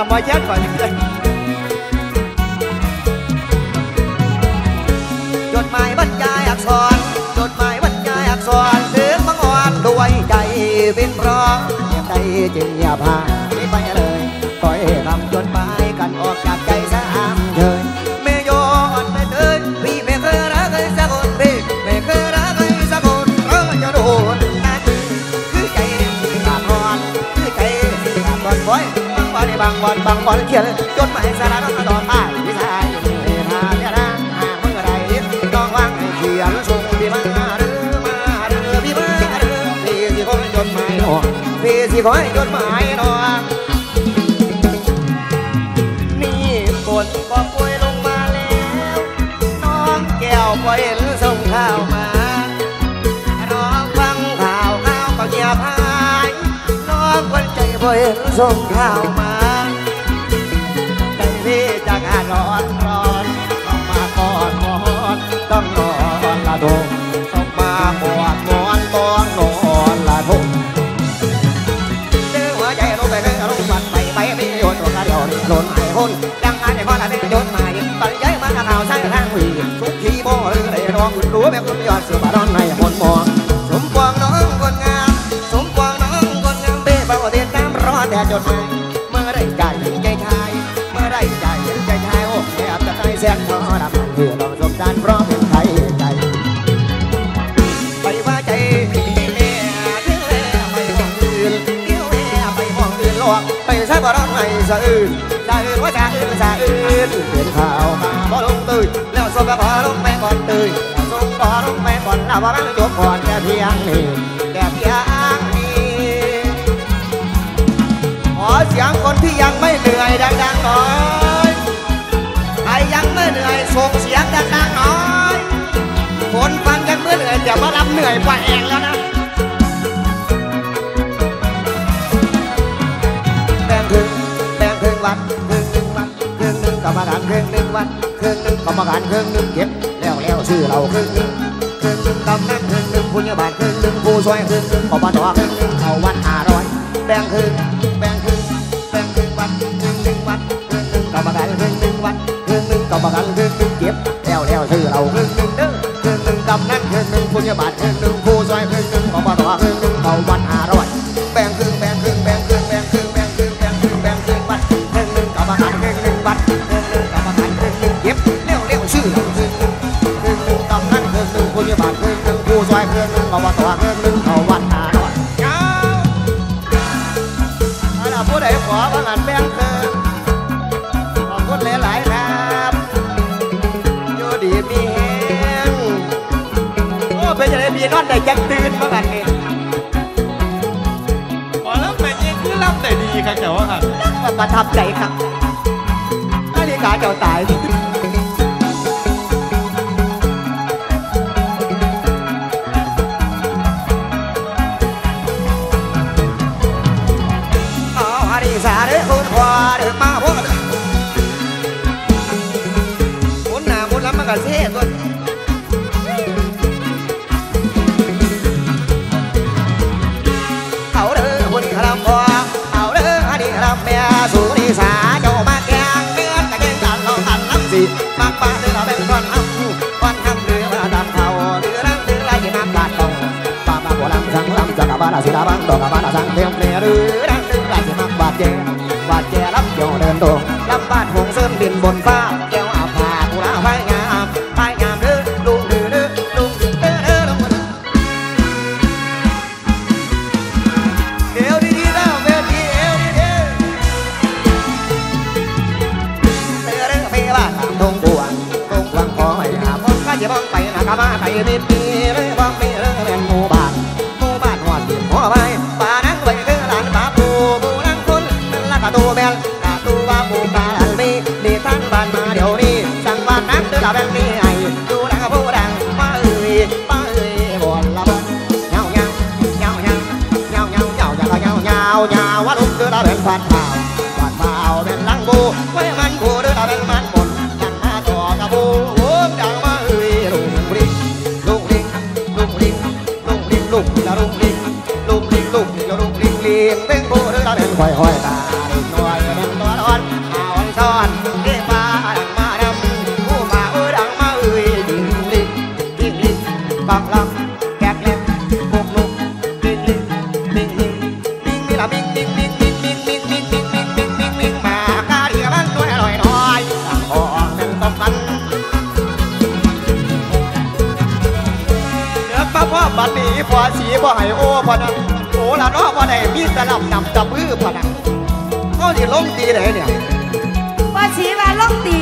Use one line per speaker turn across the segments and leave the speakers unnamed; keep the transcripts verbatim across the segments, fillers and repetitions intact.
ำมาแย่ก่อนจดหมายบรรยายอักษรจดหมายบรรยายอักษรถึงบังอ่อนด้วยใจเป็นเพราะใจจึงอย่าพาไปเลยปล่อยคำจดหมายกันออกจากใจสามเถิดไม่ยอมไม่เถิดพี่ไม่เคยรักใครสักคนพี่ไม่เคยรักใครสักคนเพราะจะโดนนั่นคือใจที่ขาดนอนคือใจที่ขาดนอนคอยบางวันบางวันบางวันเขียนจดหมายสารน้องตอนบ่ายวิชาอยู่ในพาเนี่ยนะหากเมื่อไรต้องวางเขียนส่งพี่มาเด้อมาเด้อพี่มาเด้อพี่สิขอจดหมายน้องพี่สิขอจดหมายน้องนี่ฝนก็ป่วยลงมาแล้วน้องแก้วก็เห็นส่งข่าวมาน้องฟังข่าวข่าวก็เงียบหายน้องคนใจก็เห็นส่งข่าวมาใจพี่จะงานร้อนร้อนต้องมากอดกอดต้องนอนละทงต้องมากอดนอนต้องนอนละทงเดือหัวใจลงไปเลยลงฝันไปไปไม่โยนตัวกระเดียวโดนหายคนดังงานในพ่อละเป็นโยนมาตอนย้ายมาข่าวใช้ทางวีทุกทีโม่เลยได้ร้องอุ่นรู้แบบคนยอดเสือบาดอนในคนมองสมปองน้องคนงามสมปองน้องคนงามเบ้เบาเตียนตามรอแต่จดหมายเมื่อไรใจใจชายเมื่อไรใจใจชายโอ้แอบจะใจแสนทอดำเพื่อต้องสมจานเพราะเป็นไทยใจไปว่าใจแม่เที่ยวแม่ไปห้องอื่นเที่ยวแม่ไปห้องอื่นหลอกไปซะบ่ร้อนไม่สะอื่นสะอื่นว่าสะอื่นสะอื่นเป็นข่าวมาบ่ลงตื่นแล้วส่งก็บ่ลงไปก่อนตื่นส่งบ่ลงไปก่อนแล้วบ่มันจบก่อนแค่เพียงนี้แค่เพียงนี้ขอเสียงคนที่ยังไม่เหนื่อยดังๆหน่อยใครยังไม่เหนื่อยส่งเสียงดังๆหน่อยคนฟังยังไม่เหนื่อยแต่ว่ารับเหนื่อยกว่าเองแล้วนะแบ่งครึ่งแบ่งครึ่งวันครึ่งหนึ่งวันครึ่งหนึ่งกรรมการครึ่งหนึ่งวันครึ่งหนึ่งกรรมการครึ่งหนึ่งเก็บแล้วแล้วชื่อเราครึ่งหนึ่งครึ่งหนึ่งกำนันครึ่งหนึ่งผู้ใหญ่บ้านครึ่งหนึ่งผู้ช่วยครึ่งหนึ่งอบตครึ่งหนึ่งเอาวันห้าร้อยแบ่งครึ่งแบ่งครึ่งแบ่งครึ่งวันครึ่งหนึ่งวันครึ่งหนึ่งกรรมการครึ่งหนึ่งวันครึ่งหนึ่งกรรมการครึ่งหนึ่งเก็บแล้วแล้วชื่อเราครึ่งหนึ่งเด้อครึ่งหนึ่งกำนันครึ่งหนึ่งผู้ใหญ่บ้านครึ่งหนึ่งผู้ช่วยครึ่งหนึ่งอบตครึ่งหนึ่งเอาวันห้าร้อยแบ่งครึ่งแบ่งครึ่งแบ่งครึ่งแบ่งครึ่งแบ่งครึ่งแบ่งครึ่งแบ่งครึ่งวันครึ่งหนึ่งกรรมการครึ่งหนึ่งวันครึ่งหนึ่งกรรมการครึ่งหนึ่งเก็บแล้วแล้วชื่อเราครึ่งหนึ่งครึ่งหนึ่งกำนันครึ่งหนึ่งผู้ใหญ่บ้านครึ่งหนึ่งผู้ช่วยครึ่งหนึ่งอบตครึ่งหนึ่งเอาวันห้าร้อยผู้ใดขอพลังแบ่งเติมขอบคุณหลายๆครับอยู่ดีมีแห้งโอ้เป็นยังไงพี่นอนได้จังตื่นมากันนี่
พอแล้วแม่ยิงคือรับได้ดีครับเจ้าค่ะ
ประทับใจครับนาฬิกาเจ้าตายสาเด้อคุณพ่อเด้อมาพ่อหมุนหน้าหมุนหลังมันก็เสียตัวเอาเด้อคุณคำพ่อเอาเด้ออดีตคำแม่สุริสาเจ้ามาแกงเนื้อตะเกียงตันเราตันน้ำสีมากป้าเด้อเราเป็นก้อนห้ำก้อนห้ำเรือมาดำเขาเรือนั่งเรือไล่ที่น้ำลาดตรงป้าป้าบัวลำสังลำจักรบาลสุดาบังดอกกบาลสังเทียมเรือเรือนั่งเรือไล่ที่มักบาดเจ็บบาดเจ็บรับโยเดินตรงลำบาดหงเสริมดินบนฟ้าแก้วอาภากุลาไฟงามไฟงามเด้อลุงเด้อเด้อลุงเด้อเด้อลุงเดี๋ยวดีๆนะเวทีเอวดีๆเด้อเด้อเพ่บ้านทงบวงทงบวงขอให้หาพ่อข้าจะบ้องไปนะข้ามาไปมีปีเลยบ้องปีเลยเป็นหมู่บ้านหมู่บ้านหอดดินหัวใบป่านั่งไว้เด้อหลานป่าปูปูนั่งคนนั่นละกะตูแบลกะตูว่าปูกาลันมีดีท่านบ้านมาเดี๋ยวนี้สั่งบ้านนั่งเด้อละแบงนี้ไอ้ดูดังกับผู้ดังป้าเอ้ยป้าเอ้ยบ่นละบ่นเงาเงาเงาเงาเงาเงาเงาเงาเงาเงาเงาว่าลุกเด้อละเป็นฟันเผาฟันเผาเป็นลังบูไว้มันบูเด้อละเป็นมันบนกันมาต่อกับบูโอ้ดังมาเอ้ยลุงลิงลุงลิงลุงลิงลุงลิงลุงละลุงลิงลุงลิงลุงละลุงลิงลิงเป็นบูเด้อละเป็นค่อยๆตาหน่อยเป็นตัวร้อนะมิงมิงมิงมิงมิงมิงมิงมิงมิงมิงมิงมิงมากาเดียมันด้วยลอยลอยสั่งออกเป็นตบกันเดือดป้าพ่อบัดนี้พอสีบ่ให้โอ้พอนะโอ้ละเนาะพอได้มีตะลับนำตะมือพอนะเขาสิลงตีไหนเนี่ย
ว่าสีว่าลงตี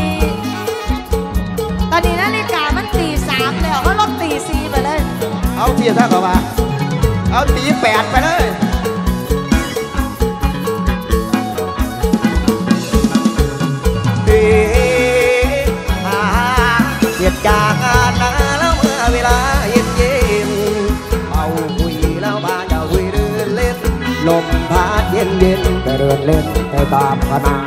ตอนนี้นาฬิกามันตีสามแล้วเขาลงตีสี่ไปเลย
เอาเทียท่าเขาว่าเอาตีแปดไปเลยตีฮ่าเกียดจากงานนะแล้วเมื่อเวลาเย็นเย็นเอาคุยแล้วบ้านจะคุยเดินเล่นลมพัดเย็นเย็นไปเดินเล่นไปตามขนา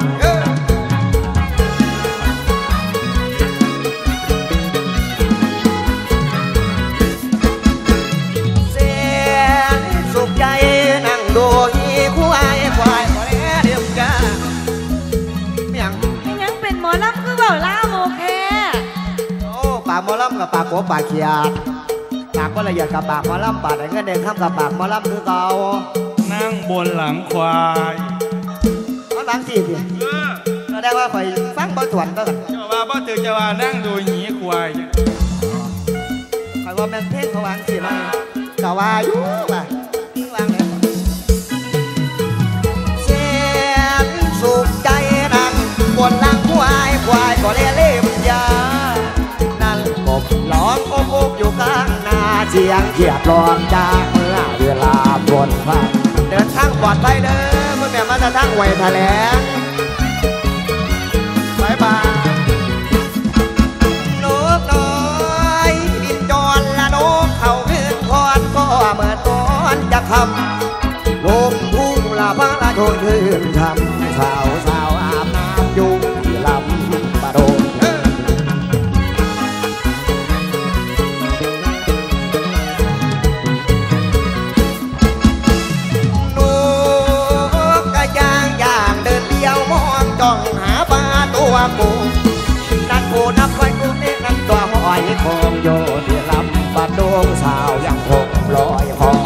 ปากมอลำกับปากโกปากเขียดปากก็ละเอียดกับปากมอลำปากเงินเด่นข้ามกับปากมอลำคือเก่า
นั่งบนหลังควาย
เขาหลังสี่ดิแสดงว่าคอยฟังบอลสวนก็กัน
จะว่าบ่ถือจะว่านั่งดูหนีควาย
คอยว่าแมนเทนเขาวางสี่มาก็ว่าอยู่ว่ะวางเลยเสียงสุขใจนั่งบนหลังควายควายก็เล่เล่มยาร้องโอ๊กอยู่กลางนาเสียงเขียดร้องจากเมื่อเวลาบนฟ้าเดินทางปลอดภัยเด้อเมื่อแม่มาจะทั้งไว้แถลงบายบายนกน้อยบินจรละนกเขาขึ้นคอนก็เมื่อตอนจะคำลมทุ่งละพระละโชนชื่นคำสาวสาวอาบน้ำยุงที่ลำบะโดงกูนั่นกูนับไว้กูนี่นั่นตัวหอยคงโยที่ลำบะดงสาวยังคงลอยคอ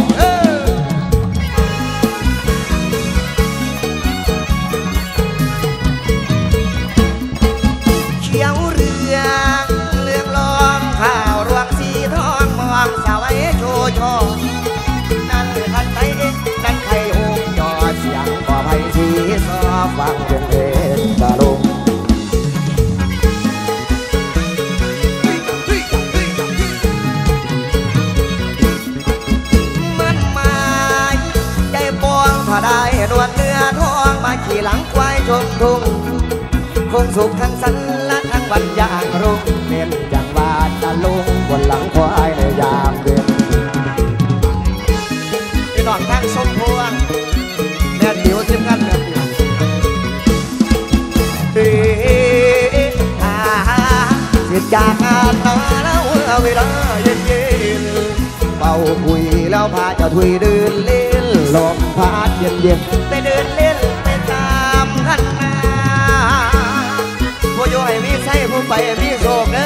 เขียวเรืองเรื่องลองข่าวรวงสีทองมองสาวไอ้โชชอนั่นทันไทยนั่นไทยหงจอเสียงก่อไผ่สีซอฟังเป็นเพลงตะลุงพอได้ดวงเนื้อทองมาขี่หลังควายชมทุ่งคงสุขทั้งสันและทั้งวันอย่างรุ่งเน้นอย่างว่าตะลุงบนหลังควายในยามเดือนพี่น้องทั้งสมพวงแม่ติ๋วทิมกันแม่ติ๋วตีฮ่าสิจากงานมาแล้วเวลาเย็นเย็นเป่าคุยแล้วพาเจ้าถุยเดินเล่นลมพัดเย็นเย็นไปเดินเล่นไปตามคันนาผู้อยู่ให้มีใส่ผู้ไปมีโศกเด้อ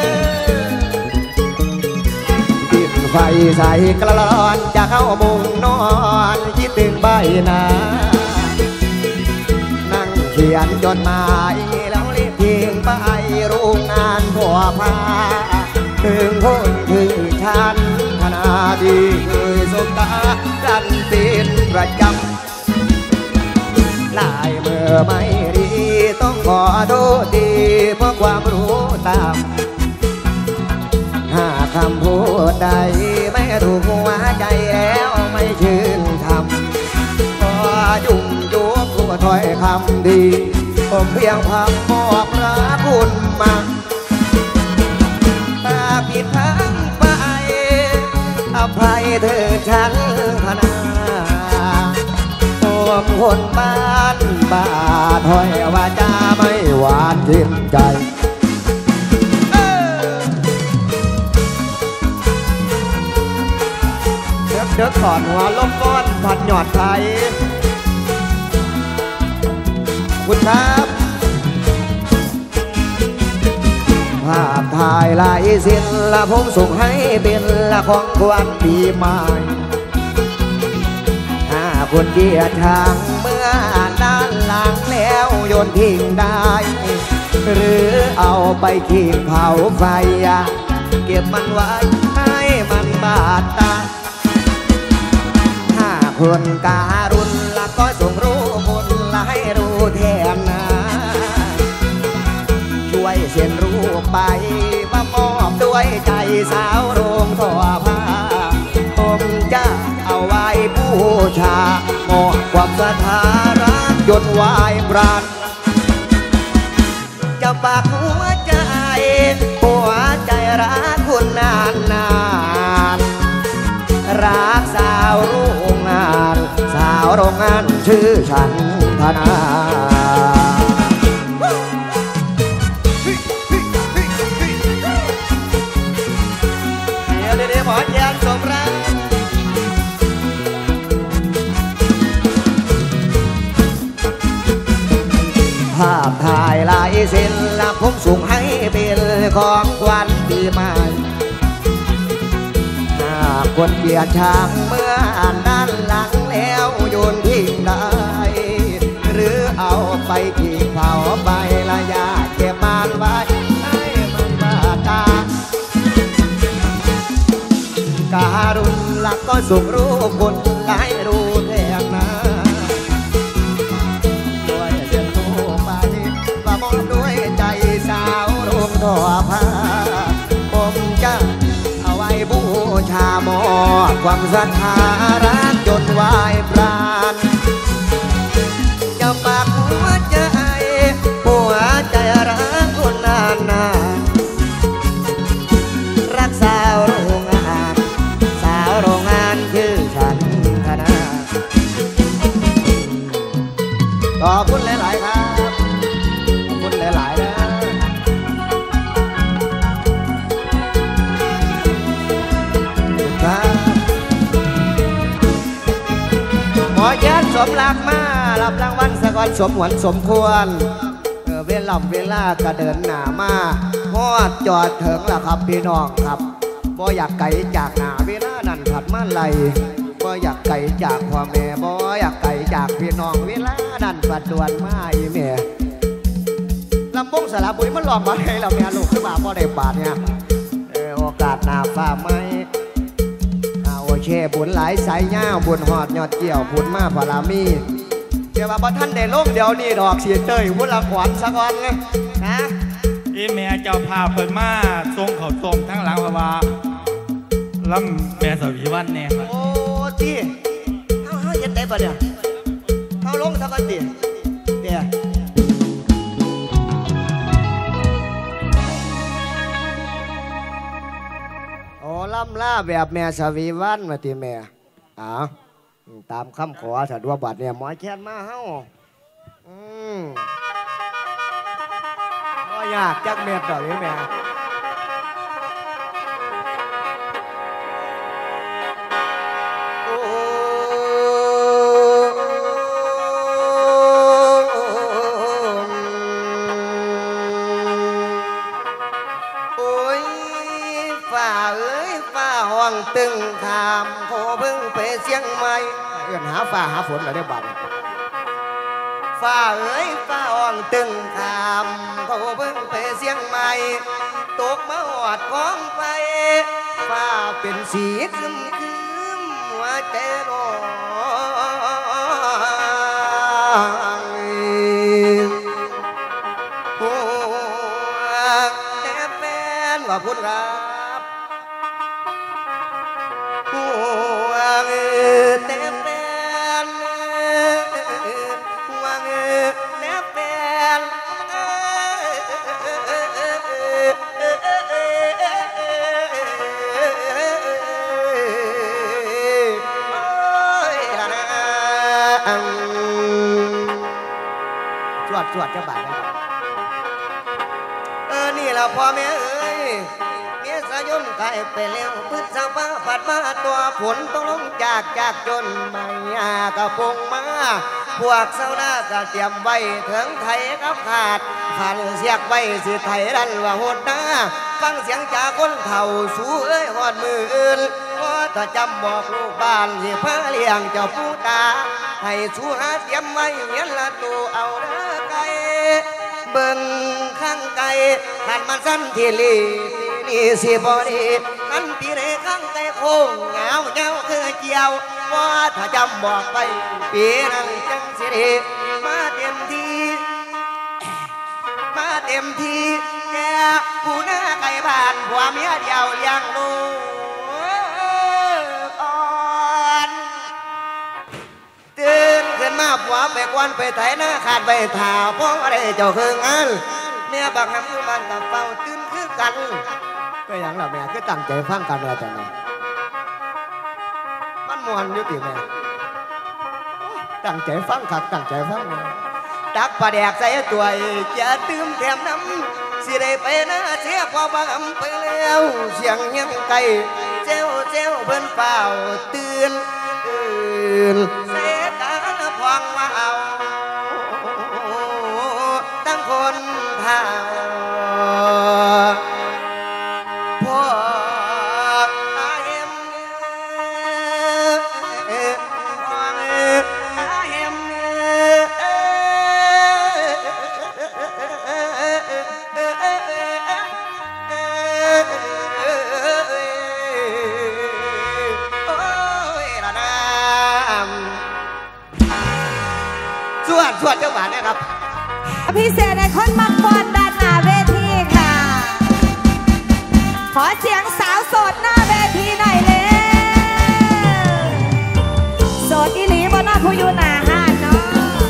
ปิดไฟใส่กระลอนจะเข้ามุงนอนคิดถึงใบหน้านั่งเขียนจดหมายแล้วรีบทิ้งไปโรงงานผัวพาถึงคนคือฉันขนาดที่เคยสบตากันเป็นประจำลายเมื่อไม่ดีต้องขอโทษดีเพราะความรู้ตามหาคำพูดใดไม่ถูกหัวใจแล้วไม่ชื่นทำพอยุ่งยุบหัวถ้อยคำดีผมเพียงพังบอกรักคุณมาถ้าผิดพังไปอภัยเธอฉันพนาผมคนบ้านบ้าถอยว่าจะไม่หวานจิ้มใจเด็กเด็กก่อนหัวลมก้อนผัดหยอดไทยคุณครับภาพถ่ายลายเส้นละผมส่งให้เป็นละของขวัญปีใหม่หาคนเกียรทางเมื่อด้านหลังแล้วโยนทิ้งได้หรือเอาไปขีดเผาไฟเก็บมันไว้ให้มันบาดตาถ้าคนการุณละก็จงรู้บุญละให้รู้แทนนะช่วยเส้นรู้ไปมามอบด้วยใจสาวโรงทอผ้าผมจะเอาไว้บูชามอบความศรัทธารักจนวายปราณจะฝากหัวใจหัวใจรักคุณนานนานรักสาวโรงงานสาวโรงงานชื่อฉันธนาเดี๋ยวเดี๋ยวหมอแยนสมรักภาพถ่ายลายเส้นและผมส่งให้เป็นของขวัญปีใหม่หากคนเกลียดช้างเมื่ออ่านด้านหลังแล้วโยนทิ้งได้หรือเอาไปทิ้งเผาไปละยาเก็บมันไว้ให้มันบาดตาการุณลักก็ส่งรู้คนหลายรู้แทนนะด้วยเส้นรู้ไปว่ามองด้วยใจสาวโรงทอผ้าผมจะเอาไว้บูชามอบความศรัทธารักจนวายปราณจะฝากหัวใจหัวใจรักคนนานนานรักสาวโรงงานสาวโรงงานชื่อฉันธนาขอบคุณหลายๆครับขอบคุณหลายๆนะหมอแย้มสมรักมารับรางวัลสกอนสมหวนสมควรเออเวลาเวลากระเดินหนามาฮอดจอดถึงแล้วครับพี่น้องครับบ่อยากไกลจากหนาเวลานั่นผัดมาไลบ่อยากไกลจากพ่อแม่บ่อยากไกลจากพี่น้องเวลานั่นผัดดวนมาอีแม่ลำบงสระบุรีมันหลอกมาให้เราแม่ลูกขึ้นมาบ่ได้บาทเนี่ยเออโอกาสหน้าฟ้าไม่โอเคบุญหลายสายเงาบุญหอดยอดเกี่ยวบุญมาพารามีเดี๋ยวมาบ่ท่านได้ลงเดี๋ยวนี้ดอกเสียเตยบุญละขวัญสักวันไงนะ
อีแม่เจ้าพาเปิดมาทรงเขาตรงทั้งหลังพระบาลำแม่สวีวันเนี่ย
โอ้ที่เขาเขาเย็นได้ปะเนี่ยเขาลงสักวันดิเดี๋ยวโอ้ล่ำล่าแบบแม่สวีวันมาตีแม่อ้าวตามคำขอถ้าดูบัตรเนี่ยหมอแค้นมาเฮ้าอืมก็อยากจักเม็ดดอกนี้แม่โอ้โอ้ยฝ่าเอ้ยฝ่าห้องตึงขามโคเพิ่งไปเสียงใหม่เอื้อนหาฝ่าหาฝนเหรอได้บัตรฝ่าเอ้ยฝ่าอ่องตึงขามเขาเพิ่งไปเสียงใหม่ตกมาหอดของไปฝ่าเป็นสีคึมคึมหัวใจร้องหัวแต่แฟนว่าพูดครับหัวแต่แฟนสวดสวดจะบาดนะครับเออนี่เราพ่อแม่เอ้ยเมียสายนกายไปแล้วพืชสาวฟ้าผัดมาตัวฝนต้องลงจากจากจนไม่ยากระพงมาพวกเสาหน้าก็เตรียมไว้ถึงไทยกับขาดผ่านเสียกไว้สิไทยดันว่าโหดหน้าฟังเสียงจากคนเฒ่าสู้เอ้ยหอดมืออื่นพอถ้าจำบอกลูกบ้านสิเพื่อเลี้ยงเจ้าผู้ตาให้ชูหาเตรียมไว้เงี้ยละตูเอาเด้อไก่เบิ่งข้างไก่ขันมันสั้นทีลีทีนี่สิบอดีขันปีในข้างไก่โค้งเงาเงาคือเจียวว่าถ้าจำบอกไปปีนั้นจังสิดีมาเต็มทีมาเต็มทีแกผู้หน้าไก่บ้านผัวเมียเดียวเลี้ยงลูกอ่อนตื่นขึ้นมาผัวไปกวนไปไถหน้าขาดไปถ่าเพราะอะไรเจ้าคืองานเนี่ยบางคำคือมันกับเฝ้าตื่นคือกันก็อย่างเราแม่คือตั้งใจฟังกันเราจังเลยมันมวนอยู่ติแม่ตั้งใจฟังขัดตั้งใจฟังตักปลาแดกใส่ตัวจะตื่มแถมน้ำสิได้ไปนะเสียพอบางไปแล้วเสียงยังไก่เจ้าเจ้าเพิ่นเฝ้าตื่นตื่นเสียตาพองว่าเอาตั้งคนเท่าพ่ออาเอ็มพ่ออาเอ็มสวดสวดเจ้าหวานนะครับ
พิเศษในคนมักบอลด้านหน้าเวทีค่ะขอเสียงสาวโสดหน้าเวทีหน่อยเลยโสดอีหลีบนหน้าผู้อยู่หน้าห้านเนาะ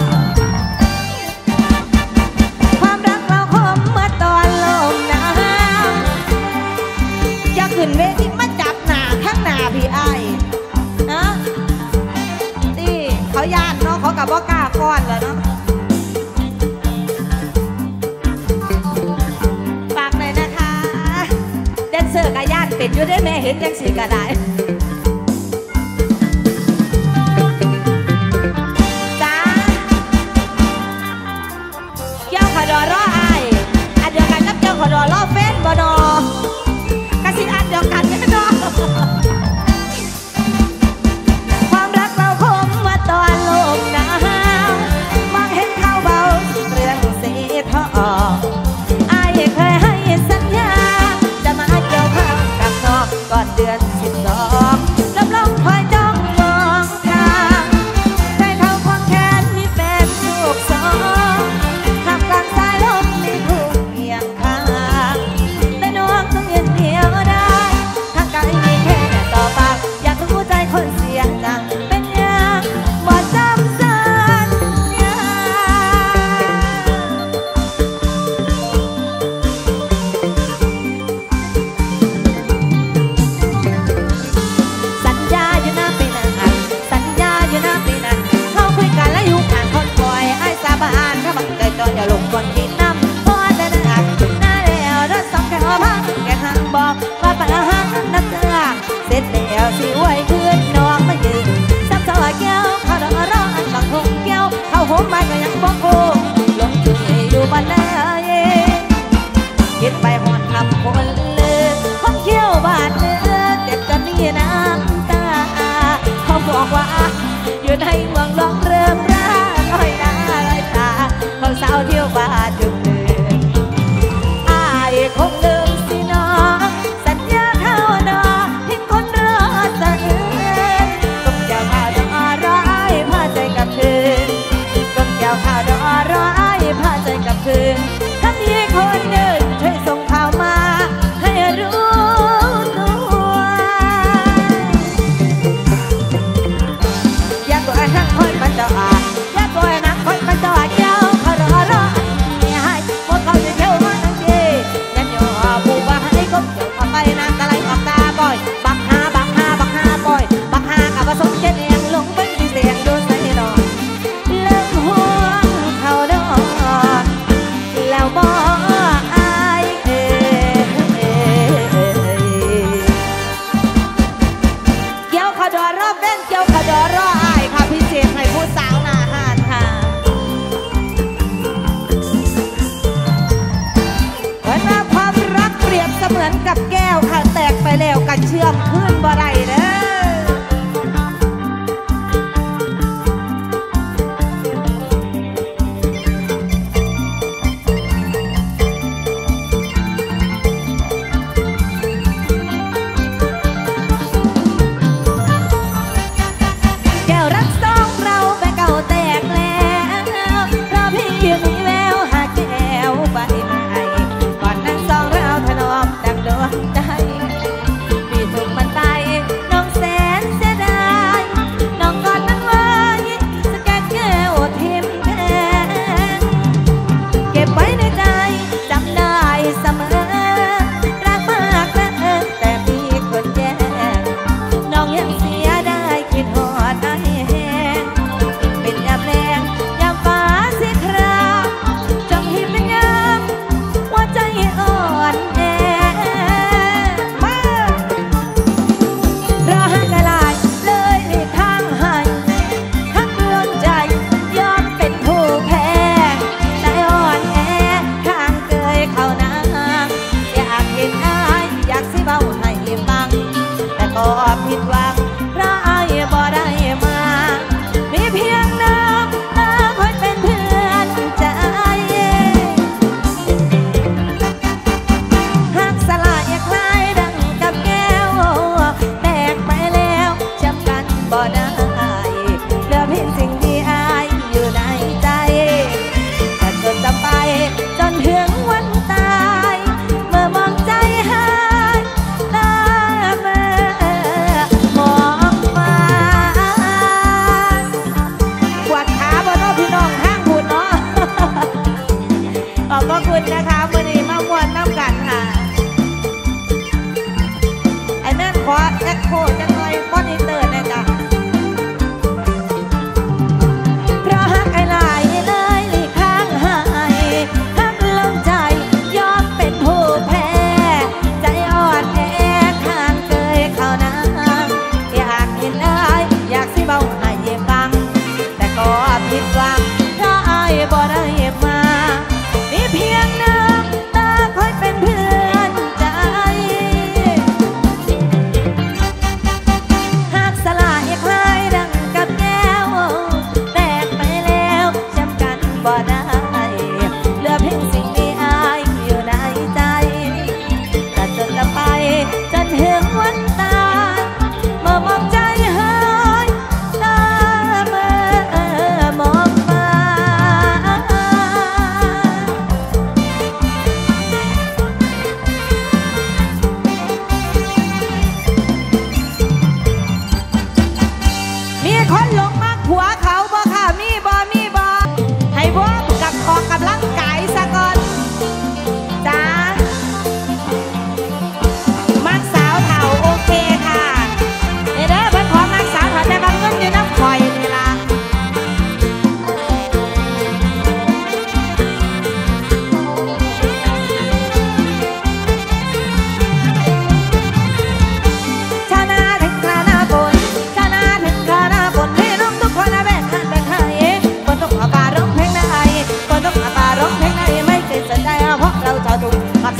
ความรักเราคมเมื่อตอนลมหนาวจะขึ้นเวทีมาจับหน้าข้างหน้าพี่ไอ้นะนี่เขาย่านเนาะเขากับบ่กล้าฟ้อนแล้วเนาะเสื้อกะย่านเป็นอยู่ได้แม่เห็นยังสีกะได้จ้าเจ้าขอดอรอไออันเดียวกันกับเจ้าขอดอรอเฟ้นบ่ดอกะสิอันเดียวกันแน่นอนความรักเราคมว่าตอนลมหนาวมองเห็นเขาเบาเรื่องเสียทอไอเคยให้สัญญาก่อนเดือนสิบสอง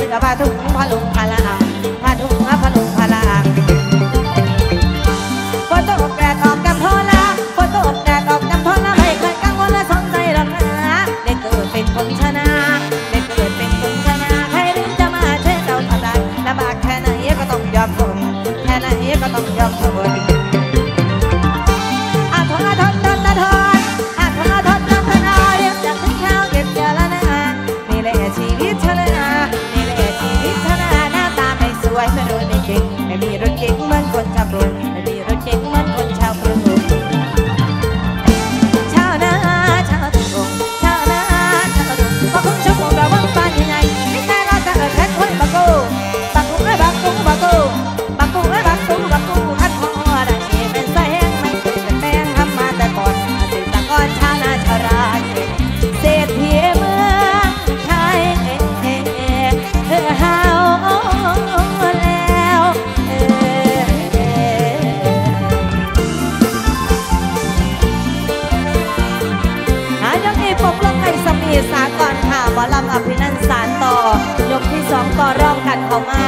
อผ้าถุงผ้าลุงผ้าลางผ้าถุงผ้าลุงผ้าลางฝนตกแดดออกจำพอละฝนตกแดดออกจำพอละไม่เคยกังวลและสนใจหรอกนะได้เกิดเป็นคนชนะได้เกิดเป็นคนชนะใครถึงจะมาเช่นเราทำได้ลำบากแค่ไหนก็ต้องยอมทนแค่ไหนก็ต้องยอมทนอาทนอาทนอาทนอาทนอาทนอาทนอาทนอาเรียกจากถึงข้าวเก็บเจอแล้วนะนี่แหละชีวิตชนะนี่แหละชีวิตชนะหน้าตาไม่สวยไม่รวยไม่เก่งไม่มีรถเก๋งเหมือนคนชาวกรุงไม่มีรถเก๋งเหมือนคนชาวกรุงชาวนาชาวกรุงชาวนาชาวกรุงบางคนชอบบอกเราว่าบ้านยังไงไม่ใช่เราจะเออแค่คนบางกูบางกูเอ้ยบางกูบางกูบางกูเอ้ยบางกูบางกูคัดพอได้เป็นแสงไม่เคยเป็นแมงทำมาแต่ก่อนเกษตรกรชาวนาชาวไร่เศรษฐีเมืองไทยเออเฮาแล้วเออหายังอีปกลงในสมีสากรค่ะหมอลำอภินันท์สารต่อยกที่สองต่อรองกันเข้ามา